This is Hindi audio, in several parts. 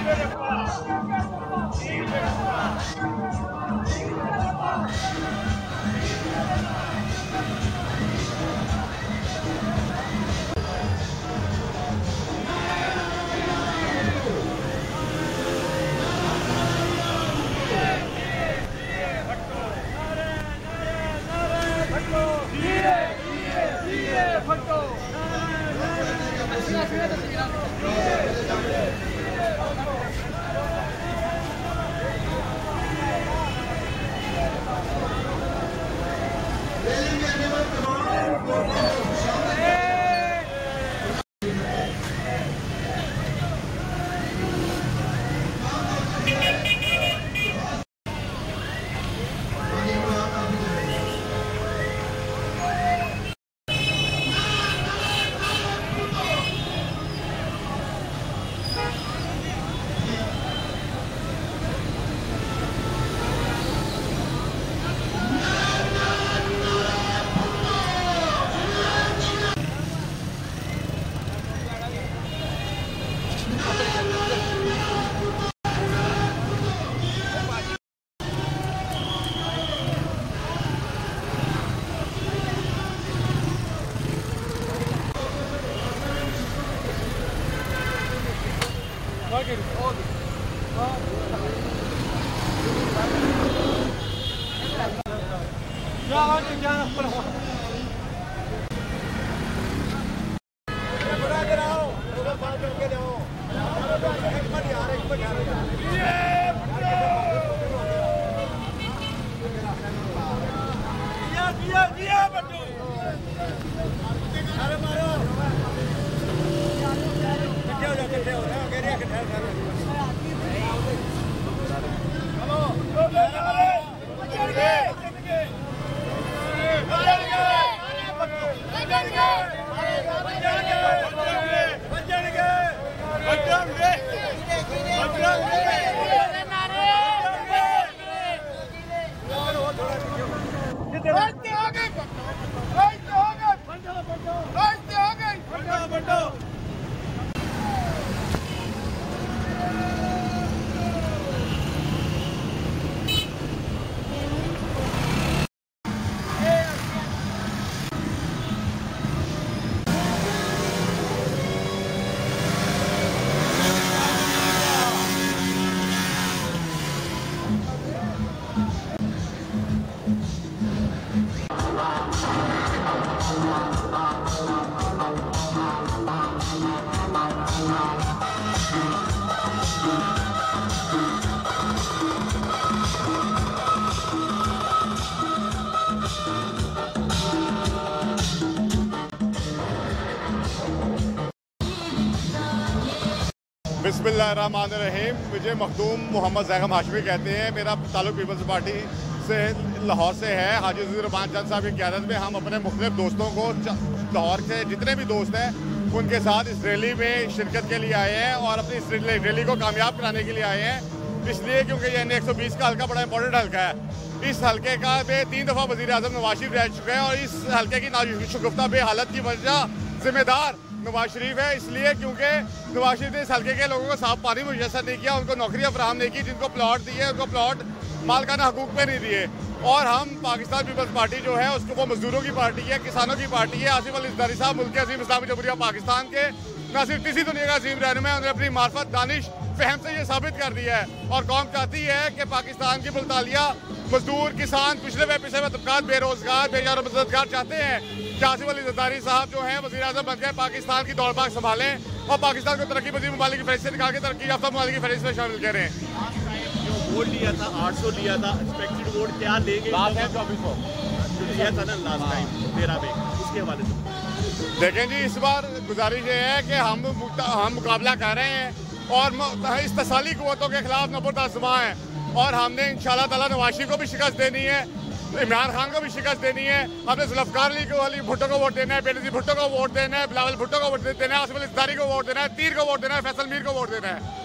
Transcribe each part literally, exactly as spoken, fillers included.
बिस्मिल्लाहिर्रहमानिर्रहीम। मुझे मखदूम मोहम्मद ज़ैगम हाशमी कहते हैं। मेरा ताल्लुक पीपल्स पार्टी से लाहौर से है। हाजी अज़ीज़ुर रहमान चंद साहब की क़यादत में हम अपने मुख्तलिफ दोस्तों को लाहौर के जितने भी दोस्त हैं उनके साथ इस रैली में शिरकत के लिए आए हैं और अपनी इस रैली को कामयाब कराने के लिए आए हैं। इसलिए क्योंकि यह एक सौ बीस का हल्का बड़ा इंपॉर्टेंट हल्का है। इस हल्के का में तीन दफ़ा वज़ीर आज़म नवाज शरीफ रह चुके हैं और इस हल्के की नाशुगुफ्ता बेहालत की वजह जिम्मेदार नवाज शरीफ है। इसलिए क्योंकि नवाज शरीफ ने इस हल्के के लोगों को साफ पानी मुयसर नहीं किया, उनको नौकरियां फराहम नहीं की, जिनको प्लॉट दिए उनको प्लॉट मालकाना हकूक पे नहीं दिए। और हम पाकिस्तान पीपल्स पार्टी जो है उसको वो मजदूरों की पार्टी है, किसानों की पार्टी है। आसिफ अली ज़रदारी साहब मुल्क अजीम इस्लामी जमहूरिया पाकिस्तान के न सिर्फ किसी दुनिया का अजीम रहनुमा है, उन्होंने अपनी मार्फत दानिश फहम से ये साबित कर दिया है। और कौम चाहती है कि पाकिस्तान की मुल्तालिया मजदूर, किसान, पिछले हुए पिछले हुए तबकात, बेरोजगार, बेजार मददगार चाहते हैं कि आसिफ अली ज़रदारी साहब जो है वज़ीर आज़म बन गए, पाकिस्तान की दौड़ भाग संभालें और पाकिस्तान को तरक्की पजीर ममालिक की फहरिस्त से निकाल के तरक्की याफ्ता ममालिक की फहरिस्त में शामिल करें। जो वोट लिया था आठ सौ लिया था, एक्सपेक्टेड वोट क्या लेंगे चौबीस सौ जो लिया था ना लास्ट टाइम तेरह में, उसके हवाले से देखें जी, इस बार गुजारिश ये है कि हम हम मुकाबला कर रहे हैं और इस तसाली कुव्वतों के खिलाफ नबुर्द आज़मा है और हमने इंशाअल्लाह ताला नवाज शरीफ को भी शिकस्त देनी है, इमरान खान को भी शिकस्त देनी है, हमने जुल्फ़िकार अली को अली भुट्टो को वोट देना है, बेनज़ीर भुट्टो को वोट देना है, बिलावल भुट्टो को वोट देना है, आसिफ अली ज़रदारी को वोट देना है, तीर को वोट देना है, फैसल मीर को वोट देना है।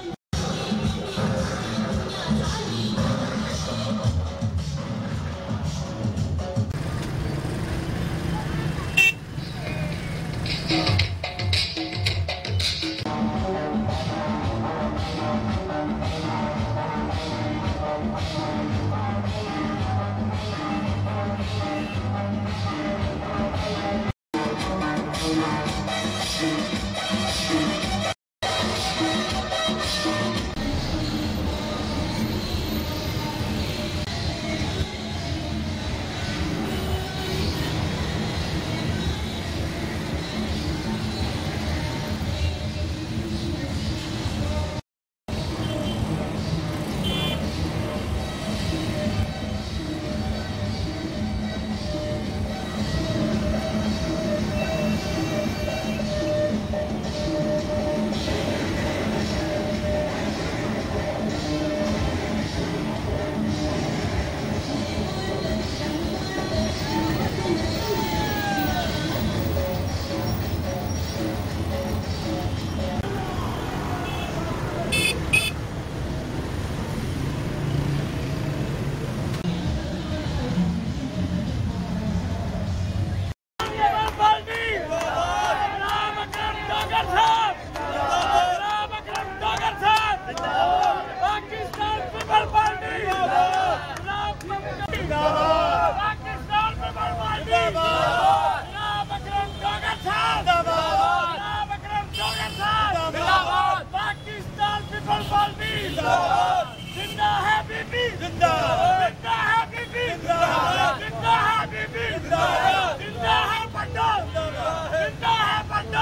पाकिस्तान पीपल्स पार्टी जनाब अकरम जोगर साहब जनाब अकरम जोगर साहब पाकिस्तान पीपल्स पार्टी जिंदा है बीबी जिंदा जिंदा है बीबी जिंदा है बीबी जिंदा है पट्टो जिंदा है पट्टो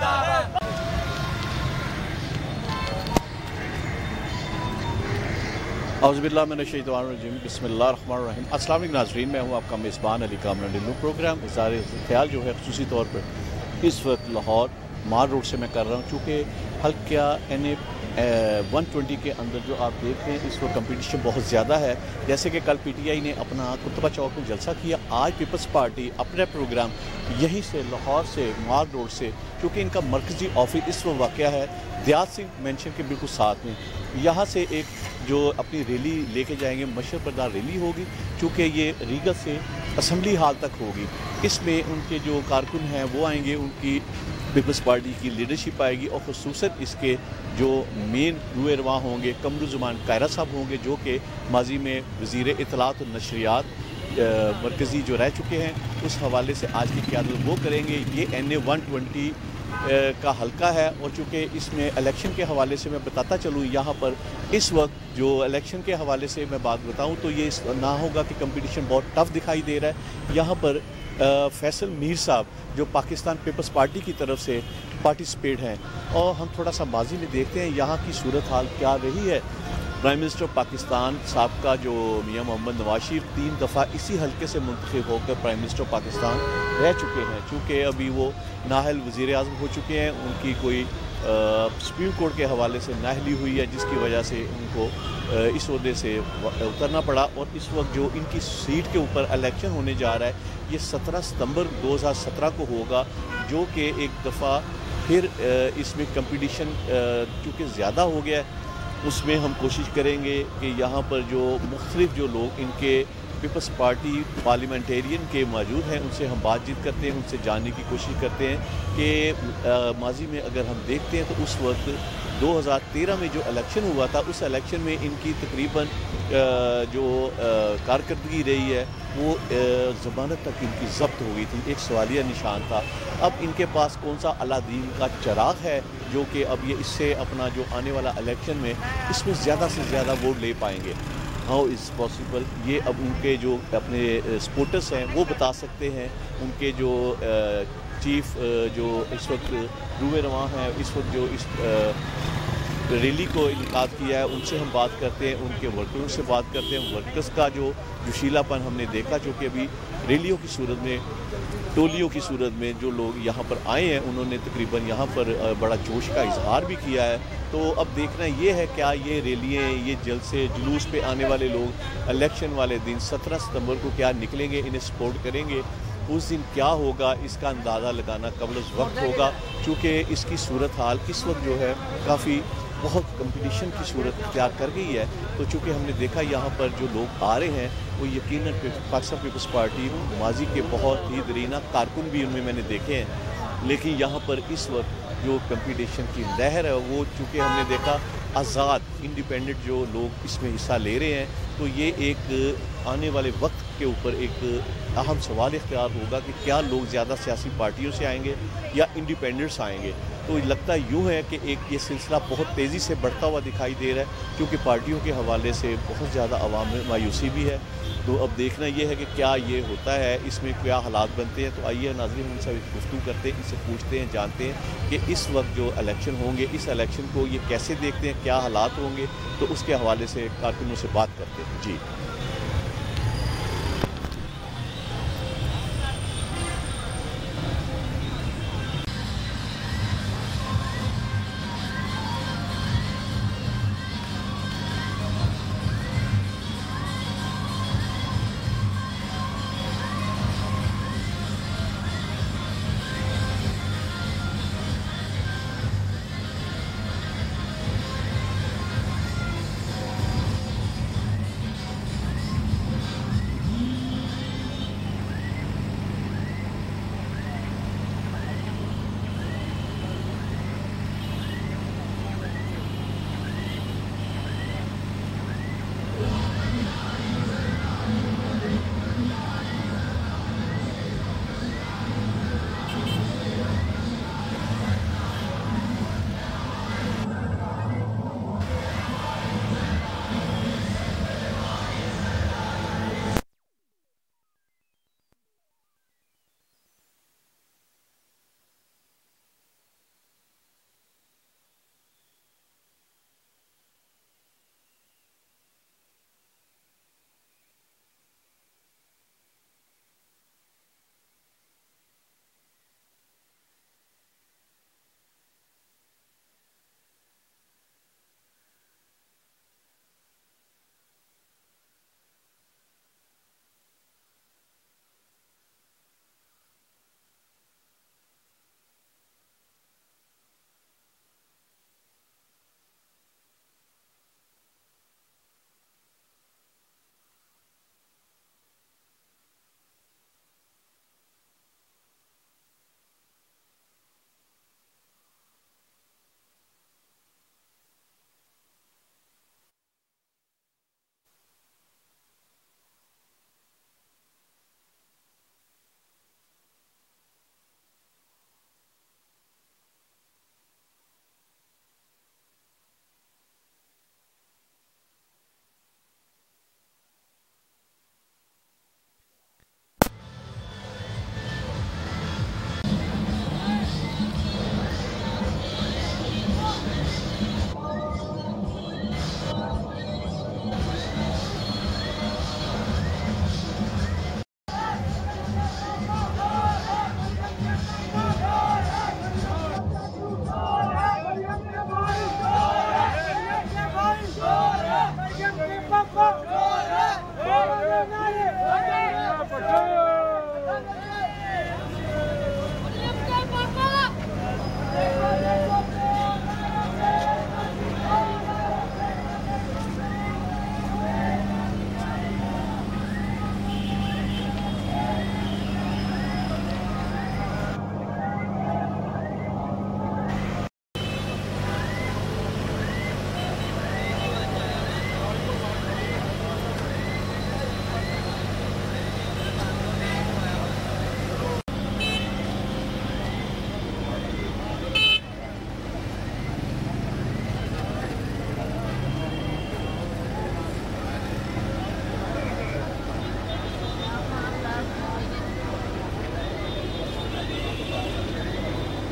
औज़ुबिल्लाहिमिनश्शैतानिर्रजीम बिस्मिल्लाहिर्रहमानिर्रहीम। अस्सलाम वालेकुम नाज़रीन, मैं हूँ आपका मेज़बान अली कामरान। न्यू प्रोग्राम इज़हार ख्याल जो है ख़ुसूसी तौर पर इस वक्त लाहौर मार रोड से मैं कर रहा हूँ, चूँकि हल्का एन ए वन ट्वेंटी के अंदर जो आप देख रहे हैं इस वक्त कंपटीशन बहुत ज़्यादा है। जैसे कि कल पी टी आई ने अपना कुतुबा चौक में जलसा किया, आज पीपल्स पार्टी अपना प्रोग्राम यहीं से लाहौर से मार रोड से, क्योंकि इनका मरकज़ी ऑफिस इस वक्त वाक़या है दियात सिंह मेंशन के बिल्कुल साथ में, यहाँ से एक जो अपनी रैली लेके जाएंगे मशर बरदार रैली होगी, चूँकि ये रीगल से असम्बली हाल तक होगी। इसमें उनके जो कारकुन हैं वो आएंगे, उनकी पीपल्स पार्टी की लीडरशिप आएगी और ख़ुसूसन इसके जो मेन रूए रवा होंगे कमरुज़्ज़मान कायरा साहब होंगे, जो कि माजी में वज़ीर इत्तलात और नशरियात मरकज़ी जो रह चुके हैं, उस हवाले से आज की क़यादत वो करेंगे। ये एन ए वन ट्वेंटी का हल्का है और चूँकि इसमें इलेक्शन के हवाले से मैं बताता चलूँ, यहाँ पर इस वक्त जो इलेक्शन के हवाले से मैं बात बताऊँ तो ये ना होगा कि कंपटीशन बहुत टफ दिखाई दे रहा है। यहाँ पर फैसल मीर साहब जो पाकिस्तान पीपल्स पार्टी की तरफ से पार्टिसिपेट हैं, और हम थोड़ा सा माजी में देखते हैं यहाँ की सूरत हाल क्या रही है। प्राइम मिनिस्टर पाकिस्तान साहब का जो मियां मोहम्मद नवाज शरीफ तीन दफ़ा इसी हल्के से मुंतखब होकर प्राइम मिनिस्टर पाकिस्तान रह चुके हैं, चूँकि अभी वो नाहल वज़ीर आज़म हो चुके हैं, उनकी कोई सुप्रीम कोर्ट के हवाले से नाहली हुई है जिसकी वजह से उनको इस ओहदे से उतरना पड़ा। और इस वक्त जो इनकी सीट के ऊपर इलेक्शन होने जा रहा है ये सत्रह सितंबर दो हज़ार सत्रह को होगा, जो कि एक दफ़ा फिर इसमें कंपटीशन चूँकि ज़्यादा हो गया है, उसमें हम कोशिश करेंगे कि यहाँ पर जो मुख्तलिफ जो लोग इनके पीपल्स पार्टी पार्लियामेंटेरियन के मौजूद हैं उनसे हम बातचीत करते हैं, उनसे जानने की कोशिश करते हैं कि माजी में अगर हम देखते हैं तो उस वक्त दो हज़ार तेरह में जो इलेक्शन हुआ था उस इलेक्शन में इनकी तकरीबन जो कारकर्दगी रही है वो ज़मानत तक इनकी ज़ब्त हो गई थी, एक सवालिया निशान था। अब इनके पास कौन सा अलादीन का चिराग है जो कि अब ये इससे अपना जो आने वाला इलेक्शन में इसमें ज़्यादा से ज़्यादा वोट ले पाएंगे। हाउ इज़ पॉसिबल, ये अब उनके जो अपने सपोर्टर्स हैं वो बता सकते हैं। उनके जो चीफ जो इस वक्त रूए रवां हैं, इस वक्त जो इस रैली को इनकाद किया है उनसे हम बात करते हैं, उनके वर्करों से बात करते हैं। वर्कर्स का जो जोशीलापन हमने देखा, जो कि अभी रैलियों की सूरत में, टोलियों की सूरत में जो लोग यहाँ पर आए हैं उन्होंने तकरीबन यहाँ पर बड़ा जोश का इजहार भी किया है। तो अब देखना ये है क्या ये रैलियाँ, ये जलसे जुलूस पे आने वाले लोग इलेक्शन वाले दिन सत्रह सितंबर को क्या निकलेंगे, इन्हें सपोर्ट करेंगे, उस दिन क्या होगा इसका अंदाज़ा लगाना कबल वक्त होगा, चूँकि इसकी सूरत हाल इस वक्त जो है काफ़ी बहुत कंपटीशन की सूरत इख्तियार कर गई है। तो चूँकि हमने देखा यहाँ पर जो लोग आ रहे हैं वो यकीनन पाकिस्तान पीपल्स पार्टी माजी के बहुत ही दरीना कारकुन भी उनमें मैंने देखे हैं, लेकिन यहाँ पर इस वक्त जो कंपटीशन की लहर है वो चूँकि हमने देखा आज़ाद इंडिपेंडेंट जो लोग इसमें हिस्सा ले रहे हैं, तो ये एक आने वाले वक्त के ऊपर एक अहम सवाल इख्तियार होगा कि क्या लोग ज़्यादा सियासी पार्टियों से आएंगे या इंडिपेंडेंट्स आएंगे। तो लगता यूँ है कि एक ये सिलसिला बहुत तेज़ी से बढ़ता हुआ दिखाई दे रहा है, क्योंकि पार्टियों के हवाले से बहुत ज़्यादा अवाम में मायूसी भी है। तो अब देखना ये है कि क्या ये होता है, इसमें क्या हालात बनते हैं। तो आइए नाज़रीन हम सब गुफ्तगू करते हैं, इनसे पूछते हैं, जानते हैं कि इस वक्त जो इलेक्शन होंगे इस इलेक्शन को ये कैसे देखते हैं, क्या हालात होंगे, तो उसके हवाले से कारकुनों से बात करते हैं। जी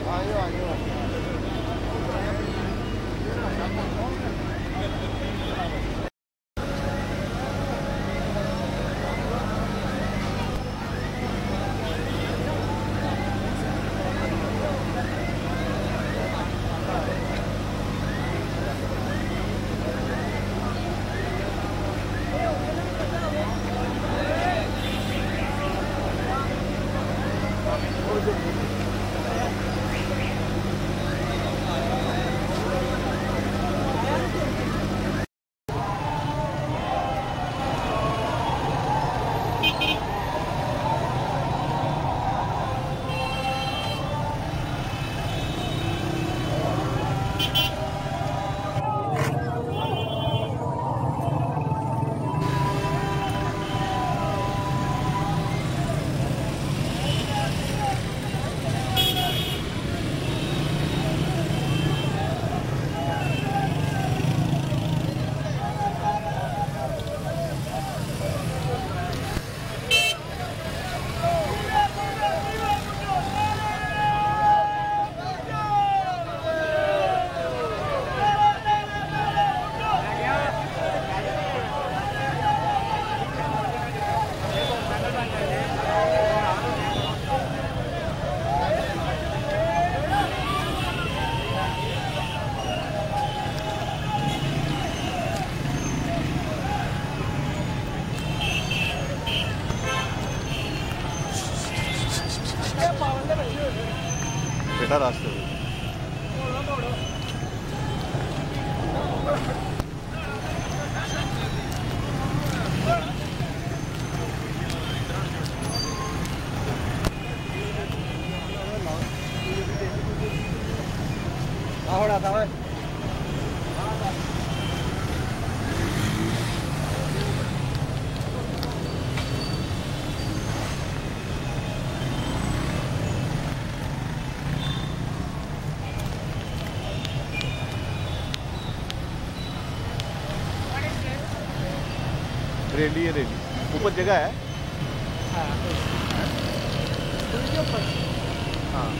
बेटा रास्ते में ahora sabes रैली है रैली ऊपर जगह है हाँ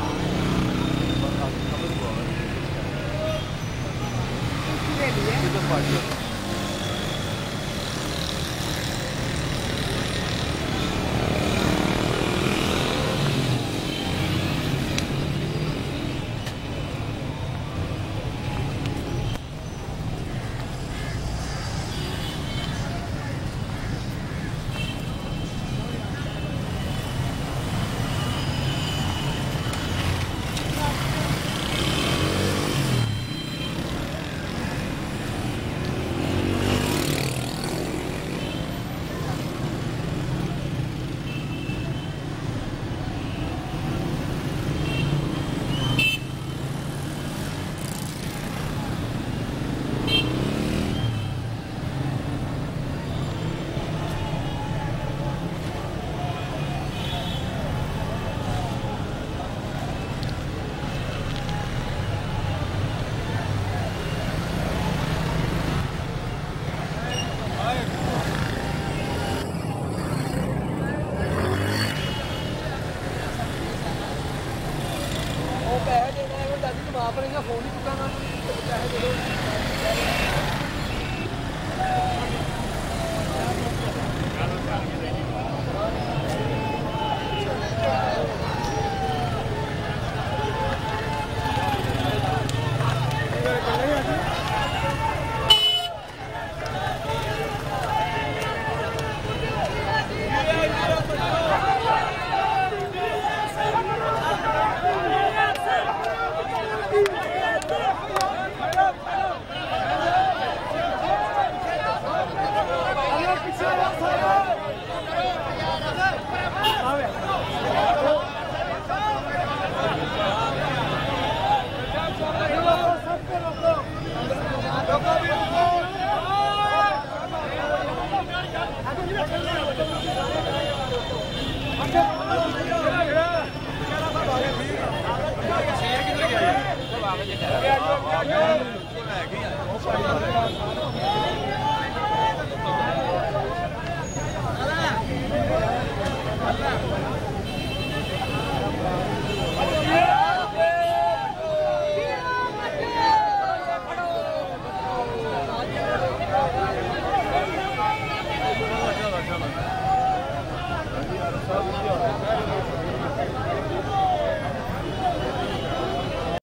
फोन ही चुकाना Yeah! है।